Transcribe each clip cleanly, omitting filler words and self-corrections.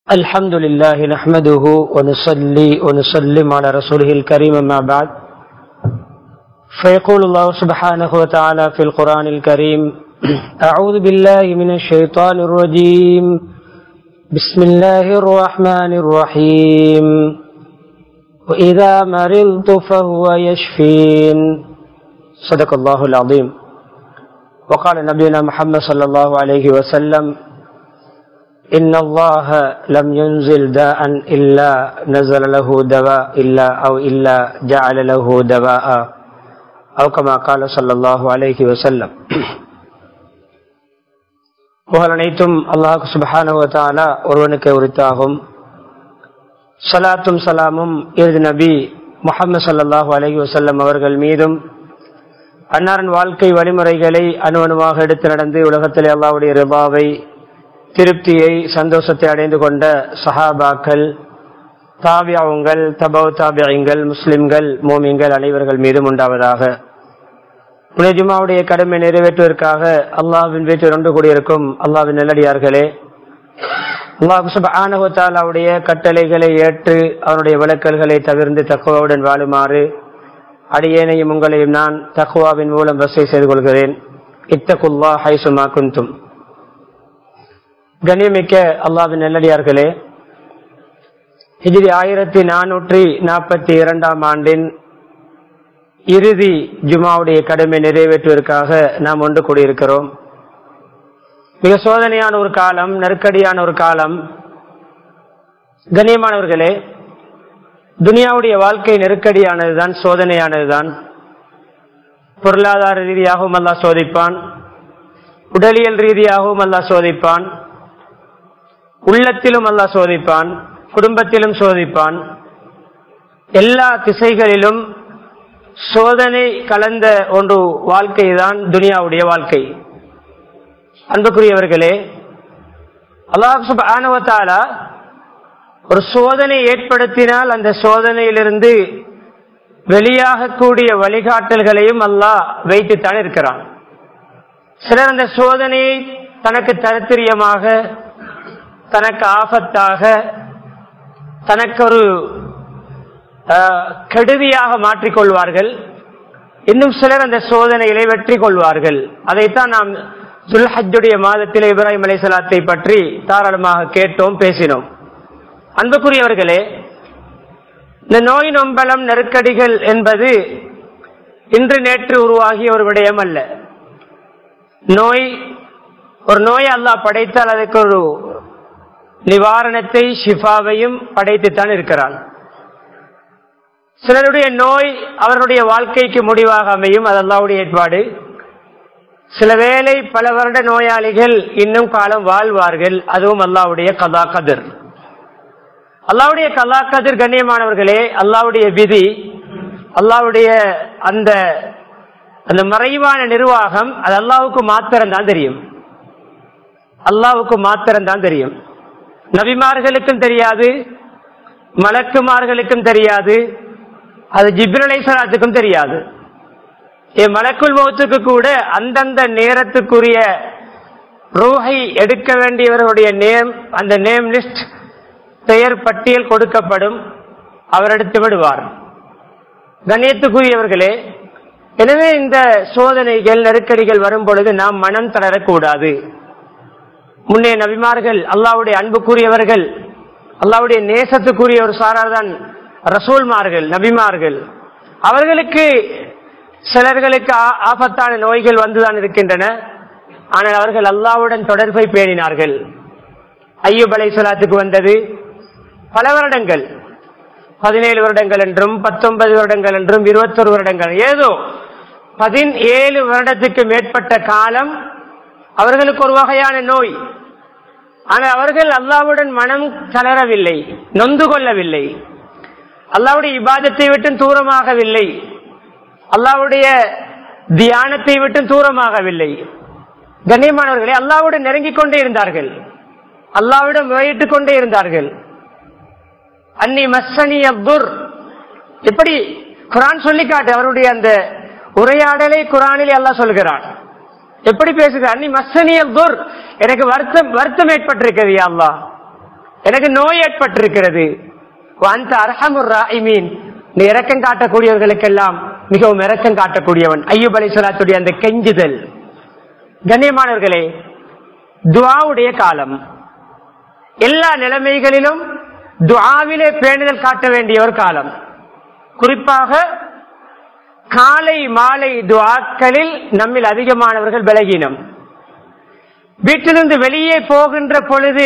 الحمد لله نحمده ونصلي ونسلم على رسوله الكريم ما بعد فيقول الله سبحانه وتعالى في القرآن الكريم أعوذ بالله من الشيطان الرجيم بسم الله الرحمن الرحيم وإذا مرضت فهو يشفين صدق الله العظيم وقال نبينا محمد صلى الله عليه وسلم إن الله لم ينزل داء إلا نزل له دواء إلا جعل له دواء أو كما قال صلى الله عليه وسلم. புகழ் அனைத்தும் அல்லாஹ் சுப்ஹானஹு வ தஆலா ஒருவனுக்கு உரித்தாகும். ஸலாத்தும் ஸலாமும் இறுதி நபி முஹம்மது ஸல்லல்லாஹு அலைஹி வஸல்லம் அவர்கள் மீதும் அன்னாரின் வாழ்க்கை வழிமுறைகளை அணுவணுவாக எடுத்து நடந்து உலகத்திலே அல்லாஹ்வுடைய ரிபாவை திருப்தியை சந்தோஷத்தை அடைந்து கொண்ட சஹாபாக்கள், தாபியங்கள், தபவு தாபியங்கள், முஸ்லிம்கள், மோமின்கள் அனைவர்கள் மீதும் உண்டாவதாக. ஜுமாவுடைய கடமை நிறைவேற்றுவதற்காக அல்லாஹ்வின் வீட்டில் ஒன்று கூடியிருக்கும் அல்லாஹ்வின் நல்லடியார்களே, அல்லாஹ் சுப்ஹானஹு வ தஆலாவுடைய கட்டளைகளை ஏற்று அவருடைய விலக்கல்களை தவிர்த்து தக்வாவுடன் வாழுமாறு அடியேனையும் உங்களையும் நான் தக்வாவின் மூலம் வசை செய்து கொள்கிறேன். இத்தகுல்லாஹ் ஹைசுமா குன்தும். கண்ணியமிக்க அல்லாஹ்வின் நல்லடியார்களே, ஹிஜ்ரி 1442 ஆண்டின் இறுதி ஜுமாவுடைய கடமை நிறைவேற்றுவதற்காக நாம் ஒன்று கூடியிருக்கிறோம். மிக சோதனையான ஒரு காலம், நெருக்கடியான ஒரு காலம். கண்ணியமானவர்களே, துனியாவுடைய வாழ்க்கை நெருக்கடியானதுதான், சோதனையானதுதான். பொருளாதார ரீதியாகவும் அல்லாஹ் சோதிப்பான், உடலியல் ரீதியாகவும் அல்லாஹ் சோதிப்பான், உள்ளத்திலும் அல்லாஹ் சோதிப்பான், குடும்பத்திலும் சோதிப்பான். எல்லா திசைகளிலும் சோதனை கலந்த ஒரு வாழ்க்கை தான் துனியாவுடைய வாழ்க்கை. அன்புக்குரியவர்களே, அல்லாஹ் சுப்ஹானஹு வ தஆலா ஒரு சோதனை ஏற்படுத்தினால் அந்த சோதனையிலிருந்து வெளியாகக்கூடிய வழிகாட்டல்களையும் அல்லாஹ் வைத்துத்தான் இருக்கிறான். சிலர் அந்த சோதனையை தனக்கு தரித்திரியமாக, தனக்கு ஆபத்தாக, தனக்கு ஒரு கெடுதியாக மாற்றிக்கொள்வார்கள். இன்னும் சிலர் அந்த சோதனைகளை வெற்றி கொள்வார்கள். அதைத்தான் நாம் துல்ஹஜ்ஜுடைய மாதத்தில் இப்ராஹிம் அலைஹிஸ்ஸலாத்தை பற்றி தாராளமாக கேட்டோம், பேசினோம். அன்புக்குரியவர்களே, இந்த நோய் நொம்பலம் நெருக்கடிகள் என்பது இன்று நேற்று உருவாகிய ஒரு விடயம் அல்ல. ஒரு நோய் அல்லாஹ் படைத்தால் அதுக்கு ஒரு நிவாரணத்தை, ஷிஃபாவையும் படைத்துத்தான் இருக்கிறான். சிலருடைய நோய் அவர்களுடைய வாழ்க்கைக்கு முடிவாக அமையும், அது அல்லாஹ்வுடைய ஏற்பாடு. சில வேளை பல வருட நோயாளிகள் இன்னும் காலம் வாழ்வார்கள், அதுவும் அல்லாஹ்வுடைய கதா கதிர். அல்லாஹ்வுடைய கதா கதிர் கண்ணியமானவர்களே, அல்லாஹ்வுடைய விதி, அல்லாஹ்வுடைய அந்த மறைவான நிர்வாகம், அது அல்லாஹ்வுக்கு மாத்திரம்தான் தெரியும். அல்லாஹ்வுக்கு மாத்திரம்தான் தெரியும். நபிமார்களுக்கும் தெரியாது, மலக்குமார்களுக்கும் தெரியாது, அது ஜிப்ரீல் அலைஹிஸ்ஸலாத்துக்கும் தெரியாது. மலக்குல் மௌத்துக்கு கூட அந்தந்த நேரத்துக்குரிய ரூஹை எடுக்க வேண்டியவர்களுடைய நேம், அந்த நேம் லிஸ்ட், பெயர் பட்டியல் கொடுக்கப்படும், அவர் எடுத்து விடுவார். கண்ணியத்துக்குரியவர்களே, எனவே இந்த சோதனைகள் நெருக்கடிகள் வரும் பொழுது நாம் மனம் தளரக்கூடாது. முன்னே நபிமார்கள், அல்லாஹ்வுடைய அன்புக்குரியவர்கள், அல்லாஹ்வுடைய நேசத்துக்குரிய ஒரு சாரார்தான் ரசூல்மார்கள், நபிமார்கள். அவர்களுக்கு சிலர்களுக்கு ஆபத்தான நோய்கள் வந்துதான் இருக்கின்றன. ஆனால் அவர்கள் அல்லாஹ்வுடன் தொடர்பை பேணினார்கள். அய்யூப் அலைஹிஸ்ஸலாத்துக்கு வந்தது பல வருடங்கள், 17 வருடங்கள் என்றும் 19 வருடங்கள் என்றும் 21 வருடங்கள், ஏதோ 17 வருடத்துக்கு மேற்பட்ட காலம் அவர்களுக்கு ஒரு வகையான நோய். ஆனால் அவர்கள் அல்லாஹ்வுடன் மனம் தளரவில்லை, நொந்து கொள்ளவில்லை, அல்லாஹ்வுடைய இபாதத்தை விட்டு தூரமாகவில்லை, அல்லாஹ்வுடைய தியானத்தை விட்டு தூரமாகவில்லை. கண்ணியமானவர்களே, அல்லாஹ்வுடன் நெருங்கிக் கொண்டே இருந்தார்கள், அல்லாஹ்விடம் முறையிட்டுக் கொண்டே இருந்தார்கள். அன்னி மஸ்ஸனி அத்துர், எப்படி குர்ஆன் சொல்லி காட்டு, அவருடைய அந்த உரையாடலை குர்ஆனிலே அல்லாஹ் சொல்கிறான். எப்படி பேசுகிறார்? அன்னி மஸ்ஸனி அத்துர், எனக்கு வருத்தம் ஏற்பட்டிருக்கிறது யா அல்லாஹ், எனக்கு நோய் ஏற்பட்டிருக்கிறது, அந்த அர்ஹமுர் ராஹிமீன், நீ இரக்கம் காட்டக்கூடியவர்களுக்கெல்லாம் மிகவும் இரக்கம் காட்டக்கூடியவன். அய்யூப் அலைஹிஸ்ஸலாத்துடைய அந்த கெஞ்சுதல். கண்ணியமானவர்களே, துஆவுடைய காலம். எல்லா நிலைமைகளிலும் துஆவிலே பேணுதல் காட்ட வேண்டிய ஒரு காலம். குறிப்பாக காலை மாலை துஆக்களில் நம்மில் அதிகமானவர்கள் பலகீனம். வீட்டிலிருந்து வெளியே போகின்ற பொழுது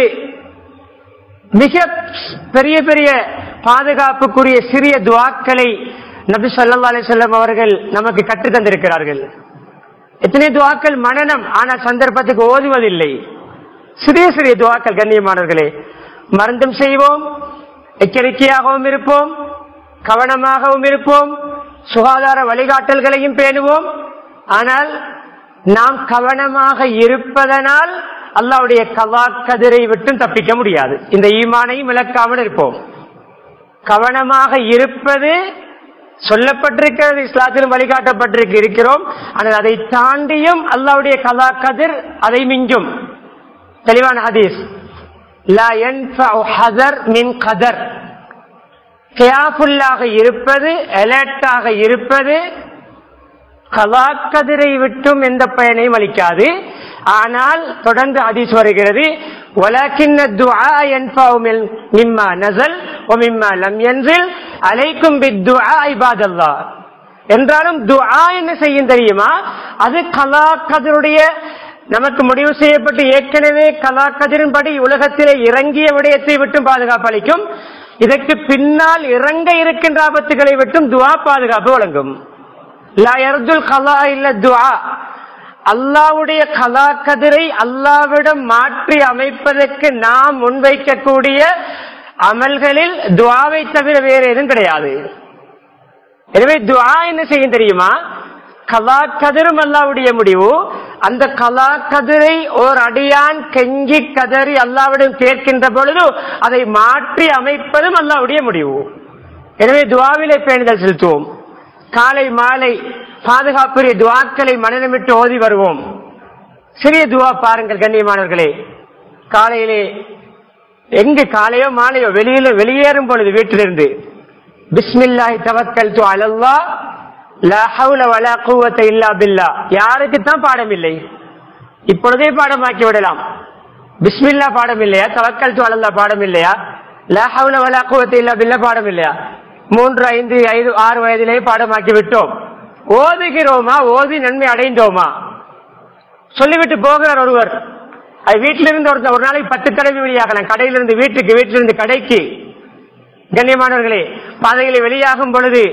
மிக பெரிய பெரிய பாதுகாப்புக்குரிய சிறிய துஆக்களை நபி ஸல்லல்லாஹு அலைஹி வஸல்லம் அவர்கள் நமக்கு கற்றுத் தந்திருக்கிறார்கள். எத்தனை துஆக்கள் மனனம், ஆனால் சந்தர்ப்பத்துக்கு ஓதுவதில்லை. சிறிய சிறிய துஆக்கள். கண்ணியமானவர்களே, மருந்தும் செய்வோம், எச்சரிக்கையாகவும் இருப்போம், கவனமாகவும் இருப்போம், சுகாதார வழிகாட்டல்களையும் பேணுவோம். ஆனால் நாம் கவனமாக இருப்பதனால் அல்லாஹ்வுடைய கலா கதிரை விட்டும் தப்பிக்க முடியாது. இந்த ஈமானையும் இழக்காமல் இருப்போம். கவனமாக இருப்பது சொல்லப்பட்டிருக்கிறது, இஸ்லாத்திலும் வழிகாட்டப்பட்டிருக்கிறோம். ஆனால் அதை தாண்டியும் அல்லாஹ்வுடைய கலா கதிர் அதை மிஞ்சும். தெளிவான ஹதீஸ், லா யன்ஃபஉ ஹதர் மின் கதர். கியாஃபுல்லாக இருப்பது, அலர்ட்டாக இருப்பது கலா கதிரை விட்டும் எந்த பயனையும் அளிக்காது. ஆனால் தொடர்ந்து ஹதீஸ் வருகிறது, வலக்கின்ன துஆ யன்ஃபஉ மிம்மா நஸல் வ மிம்மா லம் யன்ஸில் அலைக்கும் பித்துஆ இபாதல்லாஹ். என்றாலும் துஆ என்ன செய்யும் தெரியுமா? அது கலா கதிருடைய நமக்கு முடிவு செய்யப்பட்டு ஏற்கனவே கலா கதிரின்படி உலகத்திலே இறங்கிய விடயத்தை விட்டும் பாதுகாப்பு அளிக்கும். இதற்கு பின்னால் இறங்க இருக்கின்ற ஆபத்துகளை விட்டும் துஆ பாதுகாப்பு வழங்கும். லா யர்துல் கலா இல்ல துஆ. அல்லாஹ்வுடைய கலா கதிரை அல்லாஹ்விடம் மாற்றி அமைப்பதற்கு நாம் முன்வைக்கக்கூடிய அமல்களில் துஆவை தவிர வேறு எதுவும் கிடையாது. எனவே துஆ என்ன செய்யும் தெரியுமா? கலா கதிரும் அல்லாஹ்வுடைய முடிவு. அந்த கலா கதிரை ஓர் அடியான் கெஞ்சி கதறி அல்லாஹ்விடம் கேட்கின்ற பொழுது அதை மாற்றி அமைப்பதும் அல்லாஹ்வுடைய முடிவு. எனவே துஆவிலே பேணுதல் செலுத்துவோம். காலை மாலை பாதுகாப்புரிய துஆக்களை மனநமிட்டு ஓதி வருவோம். சிறிய துஆ பாருங்கள் கண்ணியமானவர்களே. காலையிலே எங்கு காலையோ மாலையோ வெளியேறும் பொழுது வீட்டிலிருந்து பிஸ்மில்லாஹி தவக்கல்து அலல்லாஹ் லா ஹவுல வலா குவத்த இல்லா பில்லாஹ். யாருக்குத்தான் பாடம் இல்லை? இப்பொழுதே பாடமாக்கி விடலாம். பிஸ்மில்லா பாடம் இல்லையா? தவக்கல்து அலல்லாஹ் பாடம் இல்லையா? லா ஹவுல வலா குவத்த இல்லா பில்லாஹ் பாடம் இல்லையா? 3, 5, 6 வயதிலேயே பாடமாக்கி விட்டோம். ஓதுகிறோமா? ஓதி நன்மை அடைந்தோமா? சொல்லிவிட்டு போகிறார் ஒருவர். அது வீட்டிலிருந்து ஒரு நாளைக்கு 10 தடவை வெளியாகலாம். கடையிலிருந்து வீட்டுக்கு, வீட்டிலிருந்து கடைக்கு. கண்ணியமானவர்களே, பாதைகளை வெளியாகும் பொழுது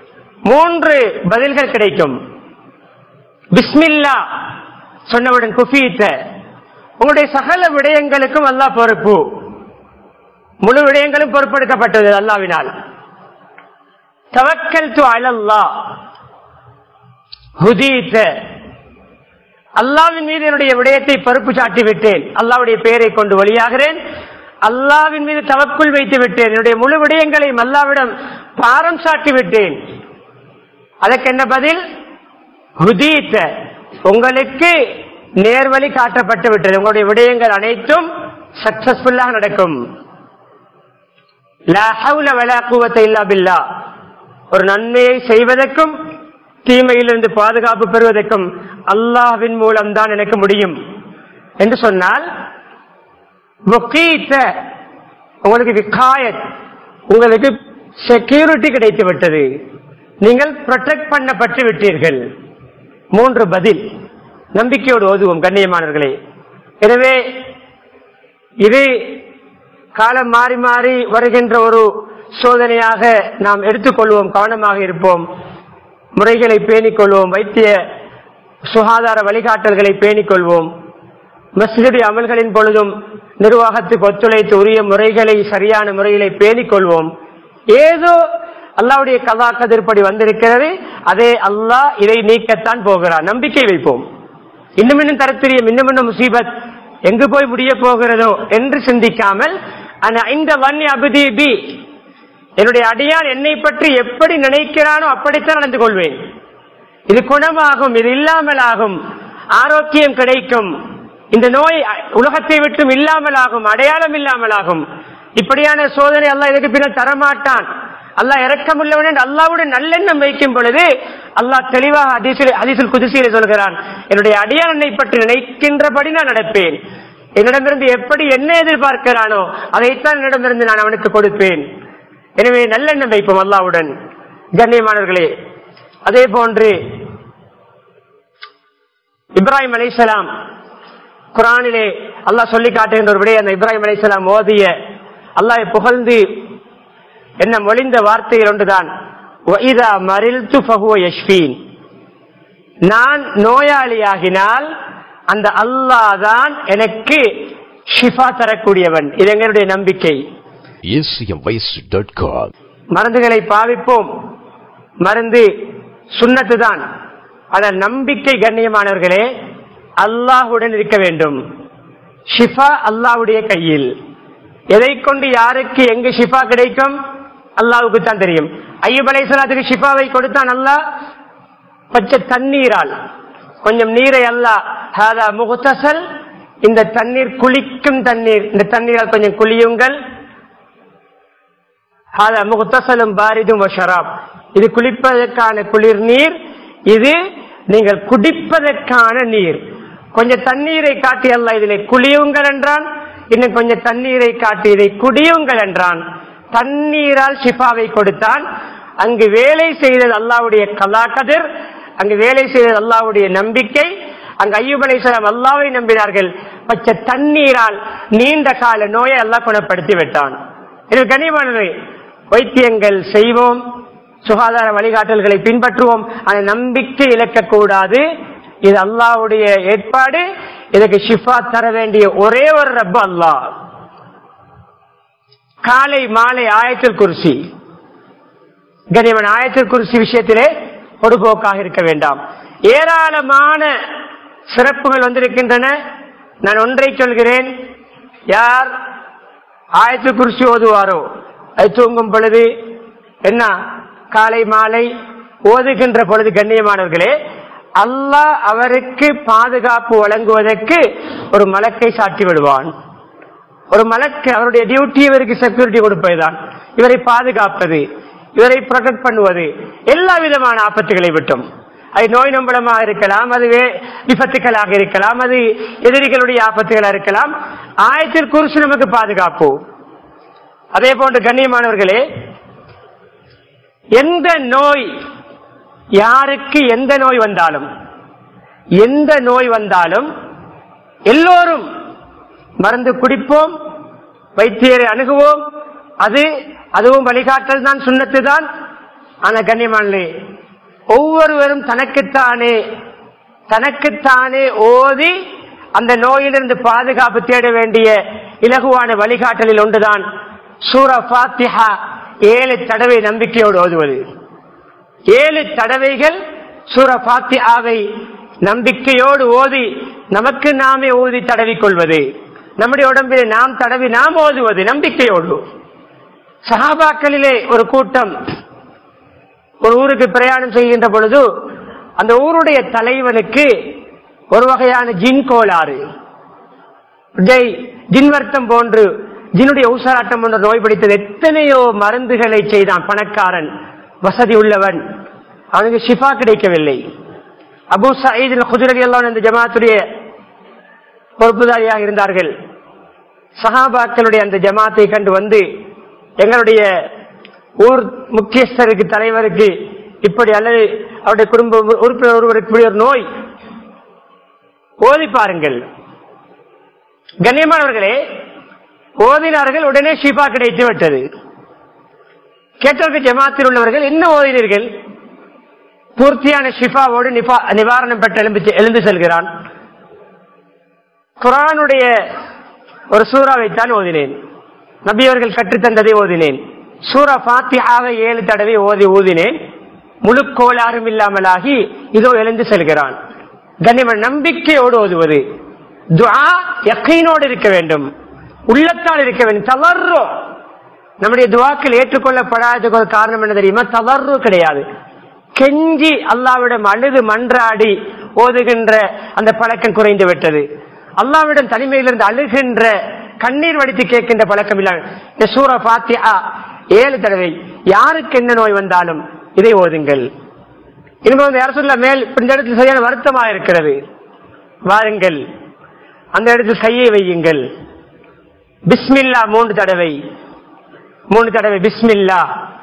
3 பதில்கள் கிடைக்கும். பிஸ்மில்லா சொன்னவுடன் குஃபீத்த, உங்களுடைய சகல விடயங்களுக்கும் அல்லாஹ் பொறுப்பு. முழு விடயங்களும் பொறுப்பெடுக்கப்பட்டது அல்லாஹ்வினால். தவக்கல்து அலல்லாஹ் ஹுதீத, அல்லாஹ்வின் மீது என்னுடைய விடயத்தை பொறுப்பு சாட்டி விட்டேன். அல்லாஹ்வுடைய பெயரை கொண்டு வழியாகிறேன். அல்லாஹ்வின் மீது தவக்குல் வைத்து விட்டேன். என்னுடைய முழு விடயங்களையும் அல்லாஹ்விடம் பாரம் சாட்டி விட்டேன். அதற்கு என்ன பதில்? ஹுதீத, உங்களுக்கு நேர்வழி காட்டப்பட்டு விட்டது. உங்களுடைய விடயங்கள் அனைத்தும் சக்சஸ்ஃபுல்லாக நடக்கும். லா ஹவுல வலா குவத்த இல்லா பில்லாஹ். ஒரு நன்மையை செய்வதற்கும் தீமையிலிருந்து பாதுகாப்பு பெறுவதற்கும் அல்லாஹ்வின் மூலம் தான் எனக்கு முடியும் என்று சொன்னால், முகீத்த, உங்களுக்கு விகாயத், உங்களுக்கு செக்யூரிட்டி கிடைத்து விட்டது. நீங்கள் ப்ரொடெக்ட் பண்ணப்பட்டு விட்டீர்கள். 3 பதில். நம்பிக்கையோடு ஓதுவோம் கண்ணியமானவர்களே. எனவே இது காலம் மாறி மாறி வருகின்ற ஒரு சோதனையாக நாம் எடுத்துக்கொள்வோம். கவனமாக இருப்போம். முறைகளை பேணிக்கொள்வோம். வைத்திய சுகாதார வழிகாட்டல்களை பேணிக்கொள்வோம். மஸ்ஜிது அமல்களின் பொழுதும் நிர்வாகத்துக்கு ஒத்துழைத்து உரிய முறைகளை சரியான முறைகளை பேணிக்கொள்வோம். ஏதோ அல்லாஹ்வுடைய கலா கதிர்படி வந்திருக்கிறது, அதே அல்லாஹ் இதை நீக்கத்தான் போகிறார். நம்பிக்கை வைப்போம். இன்னும் தரத்திரியம், இன்னும் முசீபத் எங்கு போய் முடிய போகிறதோ என்று சிந்திக்காமல், இந்த வன்னி அபுதி பி, என்னுடைய அடியான் என்னை பற்றி எப்படி நினைக்கிறானோ அப்படித்தான் நடந்து கொள்வேன். இது குணமாகும், இது இல்லாமல் ஆகும், ஆரோக்கியம் கிடைக்கும், இந்த நோய் உலகத்தை விட்டும் இல்லாமல் ஆகும், அடையாளம் இல்லாமல் ஆகும். இப்படியான சோதனை அல்லாஹ் இதுக்கு பின்னால் தரமாட்டான். அல்லாஹ் இரக்கமுள்ளவன் என்று அல்லாஹ்வுடைய நல்லெண்ணம் வைக்கும் பொழுது அல்லாஹ் தெளிவாக ஹதீஸுல் குதுஸியிலே சொல்கிறான், என்னுடைய அடியான் என்னை பற்றி நினைக்கின்றபடி நான் நடப்பேன். என்னிடமிருந்து எப்படி என்ன எதிர்பார்க்கிறானோ அதைத்தான் என்னிடமிருந்து நான் அவனுக்கு கொடுப்பேன். எனவே நல்லெண்ணம் வைப்போம் அல்லாஹ்வுடன். கண்ணியமானவர்களே, அதே போன்று இப்ராஹிம் அலைஹிஸ்ஸலாம் குர்ஆனிலே அல்லாஹ் சொல்லி காட்டுகின்ற ஒரு விடை, அந்த இப்ராஹிம் அலைஹிஸ்ஸலாம் ஓதிய அல்லாஹ்வை புகழ்ந்து என்ன மொழிந்த வார்த்தைகள் ஒன்றுதான், வஇதா மரில்து ஃபஹுவ யஷ்ஃபீன். நான் நோயாளியாகினால் அந்த அல்லாஹ் தான் எனக்கு ஷிஃபா தரக்கூடியவன். இது எங்களுடைய நம்பிக்கை. மருந்துகளை பாவிப்போம், மருந்து சுன்னத்து தான். ஆனால் நம்பிக்கை கண்ணியமானவர்களே அல்லாஹ்வுடன் இருக்க வேண்டும். ஷிஃபா அல்லாஹ்வுடைய கையில். எதை கொண்டு யாருக்கு எங்கு ஷிஃபா கிடைக்கும் அல்லாஹ்வுக்கு தான் தெரியும். அய்யூப் அலைஹிஸ்ஸலாத்துக்கு ஷிஃபாவை கொடுத்தான் அல்லாஹ் பச்சை தண்ணீரால். கொஞ்சம் நீரை அல்லாஹ் ஹாதா முக்தஸல், இந்த தண்ணீர் குளிக்கும் தண்ணீர், இந்த தண்ணீரால் கொஞ்சம் குளியுங்கள். ஹாதா முக்தஸலும் பாரிதும் வஷராப், இது குளிப்பதற்கான குளிர் நீர், இது நீங்கள் குடிப்பதற்கான நீர். கொஞ்சம் தண்ணீரை காட்டி அல்லாஹ் இதிலே குளியுங்கள் என்றான், இன்னும் கொஞ்சம் தண்ணீரை காட்டி இதை குடியுங்கள் என்றான். தண்ணீரால் ஷிஃபாவை கொடுத்தான். அங்கு வேலை செய்தது அல்லாஹ்வுடைய கலா கதிர், அங்கு வேலை செய்தது அல்லாஹ்வுடைய நம்பிக்கை. அங்கு அய்யூப் அலைஹிஸ்ஸலாம் அல்லாஹ்வை நம்பினார்கள். பச்சை தண்ணீரால் நீண்ட கால நோயை அல்லாஹ் குணப்படுத்தி விட்டான். இது கண்ணியமானது. வைத்தியங்கள் செய்வோம், சுகாதார வழிகாட்டல்களை பின்பற்றுவோம், அந்த நம்பிக்கை இழக்கக்கூடாது. இது அல்லாஹ்வுடைய ஏற்பாடு. இதுக்கு ஷிஃபா தர வேண்டிய ஒரே ஒரு ரப்பு அல்லாஹ். காலை மாலை ஆயத்துல் குர்சி. கண்ணியமான ஆயத்துல் குர்சி விஷயத்திலே பொடுபோக்காக இருக்க வேண்டாம். ஏராளமான சிறப்புகள் வந்திருக்கின்றன. நான் ஒன்றை சொல்கிறேன், யார் ஆயத்துல் குர்சி ஓதுவாரோ அது தூங்கும் பொழுது என்ன காலை மாலை ஓதுகின்ற பொழுது கண்ணியமானவர்களே அல்லாஹ் அவருக்கு பாதுகாப்பு வழங்குவதற்கு ஒரு மலக்கை சாட்டி விடுவான். ஒரு மலக்கு அவருடைய டியூட்டி இவருக்கு செக்யூரிட்டி கொடுப்பதுதான், இவரை பாதுகாப்பது, இவரை ப்ரொடெக்ட் பண்ணுவது எல்லா விதமான ஆபத்துகளை விட்டும். அது நோய் நம்பளமாக இருக்கலாம், அது விபத்துக்களாக இருக்கலாம், அது எதிரிகளுடைய ஆபத்துகளாக இருக்கலாம். ஆயத்தில் குர்சி நமக்கு பாதுகாப்பு. அதே போன்று கண்ணியமானவர்களே எந்த நோய், யாருக்கு எந்த நோய் வந்தாலும், எந்த நோய் வந்தாலும் எல்லோரும் மருந்து குடிப்போம், வைத்தியரை அணுகுவோம். அதுவும் வழிகாட்டல் தான், சுன்னத்து தான். ஆனா கண்ணியமானே ஒவ்வொருவரும் தனக்குத்தானே ஓதி அந்த நோயிலிருந்து பாதுகாப்பு தேட வேண்டிய இலகுவான வழிகாட்டலில் ஒன்றுதான் சூரா ஃபாத்திஹா 7 தடவை நம்பிக்கையோடு ஓதுவது. 7 தடவைகள் சூரா ஃபாத்திஹாவை நம்பிக்கையோடு ஓதி நமக்கு நாமே ஓதி தடவிக்கொள்வது, நம்முடைய உடம்பிலே நாம் தடவி நாம் ஓதுவது நம்பிக்கையோடு. சஹாபாக்களிலே ஒரு கூட்டம் ஒரு ஊருக்கு பிரயாணம் செய்கின்ற பொழுது அந்த ஊருடைய தலைவனுக்கு ஒரு வகையான ஜின் கோளாறு, ஜின்வர்த்தம் போன்று ஜின்னுடைய ஊசலாட்டம் போன்ற நோய் பிடித்தது. எத்தனையோ மருந்துகளை செய்தான். பணக்காரன், வசதி உள்ளவன், அவனுக்கு ஷிஃபா கிடைக்கவில்லை. அபூ சயீத் அல்-குத்ரி ரலியல்லாஹு அன்ஹு இந்த ஜமாத்துடைய பொறுப்புதாரியாக இருந்தார்கள். சஹாபாக்களுடைய அந்த ஜமாத்தை கண்டு வந்து எங்களுடைய ஊர் முக்கியஸ்தருக்கு, தலைவருக்கு இப்படி அல்லது அவருடைய குடும்ப உறுப்பினர் ஒருவருக்கு ஒரு நோய், ஓதி பாருங்கள். கண்ணியமானவர்களே ஓதினார்கள், உடனே ஷிஃபா கிடைத்து விட்டது. கேட்டவர்கள் ஜமாத்தில் உள்ளவர்கள் என்ன ஓதினீர்கள்? பூர்த்தியான ஷிஃபாவோடு நிவாரணம் பெற்று எழுந்து செல்கிறான். குர்ஆனுடைய ஒரு சூறாவைத்தான் ஓதினேன், நபி அவர்கள் கற்றுத்தந்ததை ஓதினேன். சூரா ஃபாத்திஹாவை 7 தடவை ஓதினேன். முழு கோளாறும் இல்லாமலாகி இதோ எழுந்து செல்கிறான். கண்ணியமான நம்பிக்கையோடு ஓதுவது. துஆ யக்கீனோடு இருக்க வேண்டும், உள்ளத்தால் இருக்க வேண்டும். தவறு நம்முடைய துஆக்கள் ஏற்றுக்கொள்ளப்படாததுக்கு ஒரு காரணம் என்ன தெரியுமா? தவறு கிடையாது. கெஞ்சி அல்லாஹ்விடம் அழுது மன்றாடி ஓதுகின்ற அந்த பழக்கம் குறைந்து விட்டது. அல்லாஹ்விடம் தனிமையிலிருந்து அழுகின்ற கண்ணீர் வடித்து கேட்கின்ற பழக்கம் இல்லாமல் இந்த சூரா ஃபாத்திஹா 7 தடவை யாருக்கு என்ன நோய் வந்தாலும் இதை ஓதுங்கள். இன்னும் யார் சொல்ல மேல் இந்த இடத்தில் சரியான வருத்தமாக இருக்கிறது, வாருங்கள் அந்த இடத்தில் கையை வையுங்கள். பிஸ்மில்லா 3 தடவை பிஸ்மில்லா.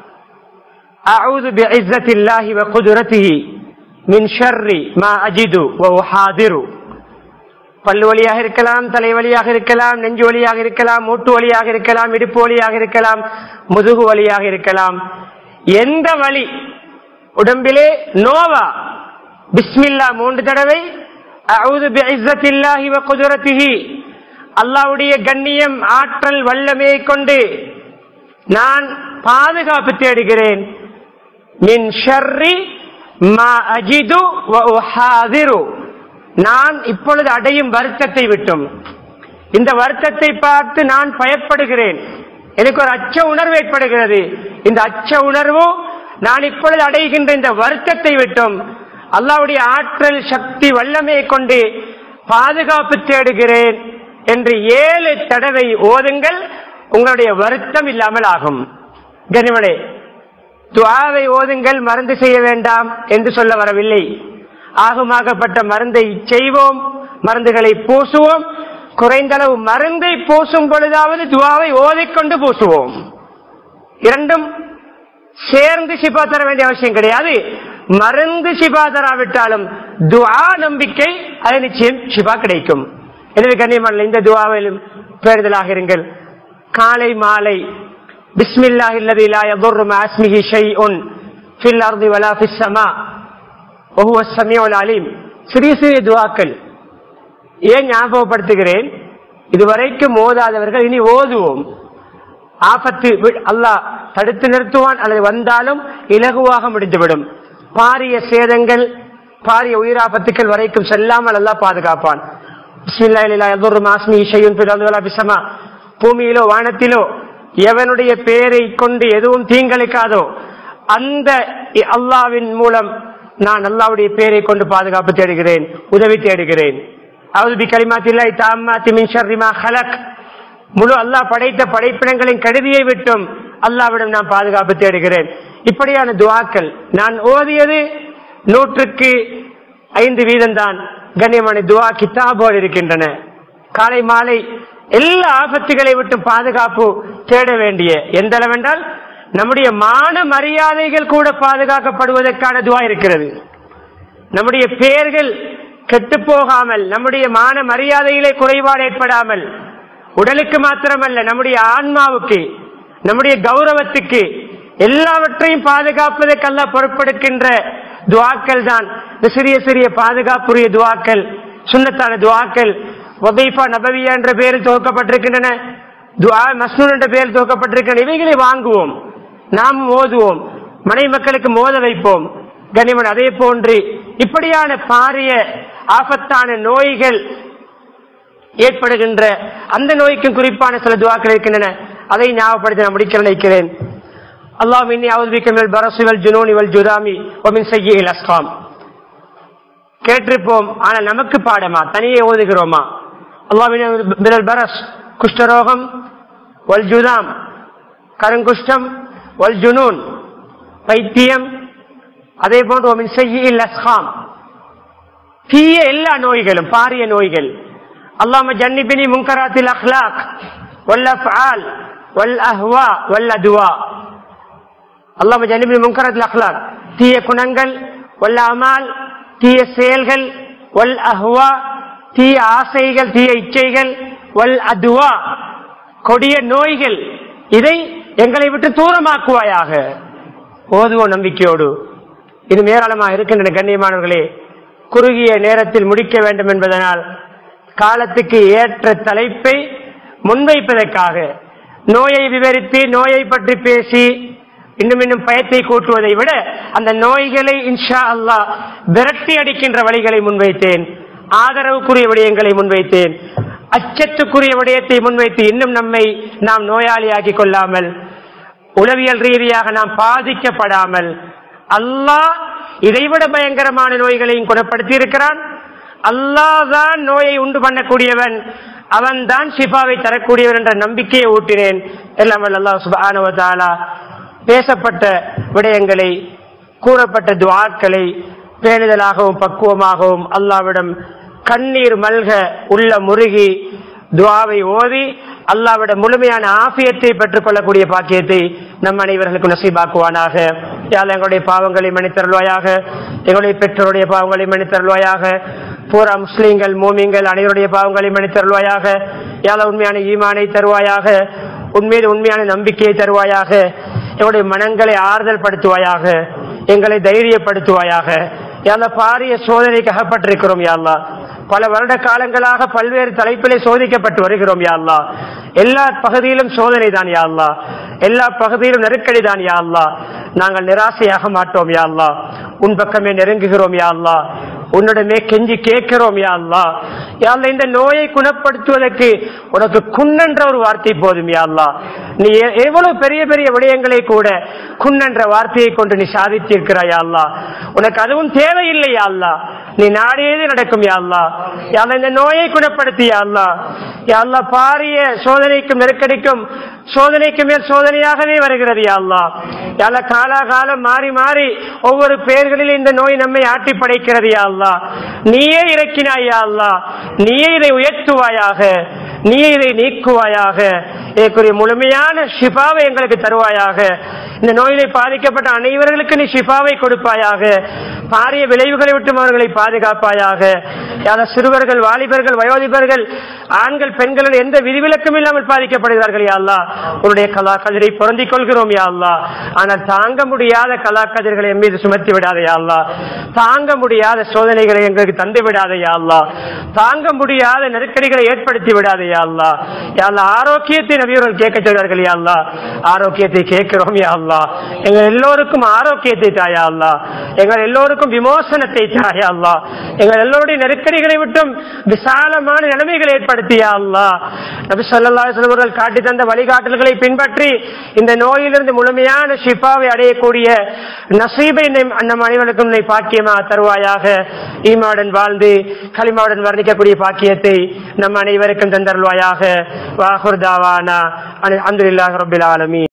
அஊது பிஇஸ்ஸத்தில்லாஹி வ குதுரத்திஹி மின் ஷர்ரி மா அஜிது வ உஹாதிரு. பல்லு வலியாக இருக்கலாம், தலை வலியாக இருக்கலாம், நெஞ்சு வலியாக இருக்கலாம், மூட்டு வலியாக இருக்கலாம், இடுப்பு வலியாக இருக்கலாம், முதுகு வலியாக இருக்கலாம். எந்த வலி உடம்பிலே நோவா பிஸ்மில்லா 3 தடவை, அஊது பிஇஸ்ஸத்தில்லாஹி வ குதுரத்திஹி அல்லாஹ்வுடைய கண்ணியம் ஆற்றல் வல்லமையை கொண்டு நான் பாதுகாப்பு தேடுகிறேன். மின் ஷர்ரி மா அஜிது வ உஹாதிரு நான் இப்பொழுது அடையும் வருத்தத்தை விட்டும், இந்த வருத்தத்தை பார்த்து நான் பயப்படுகிறேன், எனக்கு ஒரு அச்ச உணர்வு ஏற்படுகிறது. இந்த அச்ச உணர்வு நான் இப்பொழுது அடைகின்ற இந்த வருத்தத்தை விட்டும் அல்லாஹ்வுடைய ஆற்றல் சக்தி வல்லமையை கொண்டு பாதுகாப்பு தேடுகிறேன் என்று 7 தடவை ஓதுங்கள். உங்களுடைய வருத்தம் இல்லாமல் ஆகும். கனிமனே, துஆவை ஓதுங்கள், மருந்து செய்ய வேண்டாம் என்று சொல்ல வரவில்லை. ஆகுமாகப்பட்ட மருந்தை செய்வோம், மருந்துகளை பூசுவோம். குறைந்த அளவு மருந்தை பூசும் பொழுதாவது துஆவை ஓதிக்கொண்டு பூசுவோம். இரண்டும் சேர்ந்து ஷிஃபா தர வேண்டிய அவசியம் கிடையாது. மருந்து ஷிஃபா தராவிட்டாலும் துஆ நம்பிக்கை, அது நிச்சயம் ஷிஃபா கிடைக்கும். எனவே கண்ணியமான இந்த துஆவிலும் பேறுதலாக இருங்கள். காலை மாலை பிஸ்மில்லாஹில்லதி லா யதுர்ரு மஅ இஸ்மிஹி ஷைஉன் ஃபில் அர்தி வலா ஃபிஸ் ஸமா வஹுவ ஸமீஉல் அலீம். சிறிய சிறிய துஆக்கள். ஏன் ஞாபகப்படுத்துகிறேன், இதுவரைக்கும் ஓதாதவர்கள் இனி ஓதுவோம். ஆபத்து அல்லாஹ் தடுத்து நிறுத்துவான், அல்லது வந்தாலும் இலகுவாக முடிந்துவிடும். பாரிய சேதங்கள், பாரிய உயிராபத்துக்கள் வரைக்கும் செல்லாமல் அல்லாஹ் பாதுகாப்பான். பூமியிலோ வானத்திலோ எவனுடைய பெயரை கொண்டு எதுவும் தீங்களிக்காதோ அந்த அல்லாஹ்வின் மூலம் நான் அல்லாஹ்வுடைய பெயரை கொண்டு பாதுகாப்பு தேடுகிறேன், உதவி தேடுகிறேன். முழு அல்லாஹ் படைத்த படைப்பினங்களின் கருதியை விட்டும் அல்லாஹ்விடம் நான் பாதுகாப்பு தேடுகிறேன். இப்படியான துஆக்கள் நான் ஓதியது 100க்கு 5% தான். கண்ணியமான துஆ கிதாபோடு இருக்கின்றன. காலை மாலை எல்லா ஆபத்துகளை விட்டு பாதுகாப்பு தேட வேண்டிய எந்த அளவென்றால் நம்முடைய மான மரியாதைகள் கூட பாதுகாக்கப்படுவதற்கான துஆ இருக்கிறது. நம்முடைய பெயர்கள் கெட்டு போகாமல், நம்முடைய மான மரியாதையிலே குறைபாடு ஏற்படாமல், உடலுக்கு மாத்திரமல்ல நம்முடைய ஆன்மாவுக்கு, நம்முடைய கௌரவத்துக்கு எல்லாவற்றையும் பாதுகாப்பதற்கு அல்லாஹ் பொறுப்பெடுக்கின்ற துஆக்கள் தான் இந்த சிறிய சிறிய பாதுகாப்புரிய துஆக்கள், சுன்னத்தான துஆக்கள். வதீஃபா நபவியா என்ற பெயரில் துவக்கப்பட்டிருக்கின்றன, துஆ மஸ்னூன் என்ற பெயரில் துவக்கப்பட்டிருக்கின்றன. இவைகளை வாங்குவோம், நாம் ஓதுவோம், மனைவி மக்களுக்கு மோத வைப்போம். கனிமன் அதே போன்று இப்படியான பாரிய ஆபத்தான நோய்கள் ஏற்படுகின்ற அந்த நோய்க்கும் குறிப்பான சில துஆக்கள் இருக்கின்றன. அதை ஞாபகப்படுத்தி நான் முடிக்க நினைக்கிறேன். அல்லாஹும்ம இன்னி அஊது பிக மினல் பரஸி வல் ஜுனூனி வல் ஜுதாமி வ மின் ஸய்யிஇல் அஸ்காம். கேட்டிருப்போம், ஆனால் நமக்கு பாடமா, தனியே ஓதுகிறோமா? அல்லாஹும்ம இன்னி அஊது மினல் பரஸ் குஷ்டரோகம், வல் ஜுதாம் கருங்குஷ்டம், வல் ஜுனூன் பைத்தியம், அதே போன்று வ மின் ஸய்யிஇல் அஸ்காம் தீய எல்லா நோய்களும், பாரிய நோய்கள். اللهم جنبني منكرات الاخلاق والافعال والاهواء والادواء. اللهم جنبني منكرات الاخلاق தீய குணங்கள், والأعمال தீய செயல்கள், والأهواء தீய ஆசைகள், தீய இச்சைகள், والأدواء கொடிய நோய்கள். இதை எங்களை விட்டு தூரமாக்குவாயாக. ஓதுவோம் நம்பிக்கையோடு. இது ஏராளமாக இருக்கின்றன. கண்ணியமானவர்களே, குறுகிய நேரத்தில் முடிக்க வேண்டும் என்பதனால் காலத்துக்கு ஏற்ற தலைப்பை முன்வைப்பதற்காக நோயை விவரித்து நோயை பற்றி பேசி இன்னும் இன்னும் பயத்தை கூட்டுவதை விட அந்த நோய்களை இன்ஷா அல்லாஹ் விரட்டி அடிக்கின்ற வழிகளை முன்வைத்தேன், ஆதரவுக்குரிய விடயங்களை முன்வைத்தேன், அச்சத்துக்குரிய விடயத்தை முன்வைத்து இன்னும் நாம் நோயாளியாக்கி கொள்ளாமல், உளவியல் ரீதியாக நாம் பாதிக்கப்படாமல், அல்லாஹ் இதைவிட பயங்கரமான நோய்களையும் குணப்படுத்தி இருக்கிறான். அல்லாஹ் தான் நோயை உண்டு பண்ணக்கூடியவன். அவன் தான் ஷிஃபாவை தரக்கூடியவர் என்ற நம்பிக்கையை ஊட்டினேன். எல்லாம் அல்லாஹ் சுப்ஹானஹு வ தஆலா பேசப்பட்ட விடயங்களை, கூறப்பட்ட துஆக்களை பேணுதலாகவும் பக்குவமாகவும் அல்லாஹ்விடம் கண்ணீர் மல்க உள்ள முருகி துஆவை ஓதி அல்லாஹ்விடம் முழுமையான ஆஃபியத்தை பெற்றுக் கொள்ளக்கூடிய பாக்கியத்தை நம் அனைவர்களுக்கு நசீபாக்குவானாக. யா அல்லாஹ் எங்களுடைய பாவங்களை மன்னித்தருள்வாயாக, எங்களுடைய பெற்றோருடைய பாவங்களை மன்னித்தருள்வாயாக, பூரா முஸ்லிம்கள் மூமின்கள் அனைவருடைய பாவங்களை மன்னித்தருள்வாயாக. யா அல்லாஹ் உண்மையான ஈமானை தருவாயாக, உண்மையான நம்பிக்கையை தருவாயாக, எங்களுடைய மனங்களை ஆறுதல் படுத்துவாயாக, எங்களை தைரியப்படுத்துவாயாக. யா அல்லாஹ் பாரிய சோதனைக்கு அகப்பட்டிருக்கிறோம். யா அல்லாஹ் பல வருட காலங்களாக பல்வேறு தலைப்பிலே சோதிக்கப்பட்டு வருகிறோம். யா அல்லாஹ் எல்லா பகுதியிலும் சோதனை தான். யா அல்லாஹ் எல்லா பகுதியிலும் நெருக்கடி தான். யா அல்லாஹ் நாங்கள் நிராசையாக மாட்டோம். யா அல்லாஹ் உன் பக்கமே நெருங்குகிறோம். யா அல்லாஹ் உன்னிடமே கெஞ்சி கேட்கிறோம். யா அல்லாஹ் யா அல்லாஹ் இந்த நோயை குணப்படுத்துவதற்கு உனக்கு குன்னென்ற ஒரு வார்த்தை போதும். யா அல்லாஹ் நீ எவ்வளவு பெரிய பெரிய விடயங்களை கூட குன்னென்ற வார்த்தையை கொண்டு நீ சாதித்திருக்கிறாய். யா அல்லாஹ் உனக்கு அதுவும் தேவையில்லை. யா அல்லாஹ் நீ நாடியது நடக்கும். யா அல்லாஹ் யா அல்லாஹ் இந்த நோயை குணப்படுத்தி. யா அல்லாஹ் யா அல்லாஹ் பாரிய சோதனைக்கும் நெருக்கடிக்கும் சோதனைக்கு மேல் சோதனையாகவே வருகிறது. யா அல்லாஹ் யா அல்லாஹ் காலாகாலம் மாறி மாறி ஒவ்வொரு பெயர்களில் இந்த நோய் நம்மை ஆட்டி படைக்கிறது. யா அல்லாஹ் நீயே இறக்கினாய். யா அல்லாஹ் நீயே இதை உயர்த்துவாயாக, நீயே இதை நீக்குவாயாக. இதற்குரிய முழுமையான ஷிஃபாவை எங்களுக்கு தருவாயாக. இந்த நோயிலே பாதிக்கப்பட்ட அனைவர்களுக்கு நீ ஷிஃபாவை கொடுப்பாயாக. பாரிய விளைவுகளை விட்டு அவர்களை பாதுகாப்பாயாக. சிறுவர்கள், வாலிபர்கள், வயோதிபர்கள், ஆண்கள், பெண்கள் எந்த விதிவிலக்கும் இல்லாமல் பாதிக்கப்படுகிறார்கள். யா அல்லாஹ் உன்னுடைய கலா கதிரை பொருந்திக் கொள்கிறோம். யா அல்லாஹ் ஆனால் தாங்க முடியாத கலா கதிர்களை என் மீது சுமத்தி விடாதே. யா அல்லாஹ் தாங்க முடியாத சோதனைகளை எங்களுக்கு தந்து விடாதே. யா அல்லாஹ் தாங்க முடியாத நெருக்கடிகளை ஏற்படுத்தி விடாதே. யா அல்லாஹ் யா அல்லாஹ் ஆரோக்கியத்தை நபியவர்கள் கேட்க சொல்வார்கள். யா அல்லாஹ் ஆரோக்கியத்தை கேட்கிறோம். யா அல்லாஹ் எங்கள் எல்லோருக்கும் ஆரோக்கியத்தை தாயா அல்லாஹ், எங்கள் எல்லோருக்கும் விமோசனத்தை தாயா அல்லாஹ், எங்கள் எல்லோருடைய நெருக்கடிகளை விட்டும் விசாலமான நிலைமைகளை ஏற்படுத்தியா அல்லாஹ். நபி ஸல்லல்லாஹு அலைஹி வஸல்லம் அவர்கள் காட்டி தந்த வழிகாட்டல்களை பின்பற்றி இந்த நோயிலிருந்து முழுமையான ஷிஃபாவை அடையக்கூடிய நசீபை நம் அனைவருக்கும் நீ பாக்கியமா தருவாயாக. ஈமாவுடன் வாழ்ந்து கலிமாவுடன் வர்ணிக்கக்கூடிய பாக்கியத்தை நம் அனைவருக்கும் தந்தருள்வாயாக. வாஹிர் தாவானா அல்ஹம்துலில்லாஹி ரப்பில் ஆலமீன்.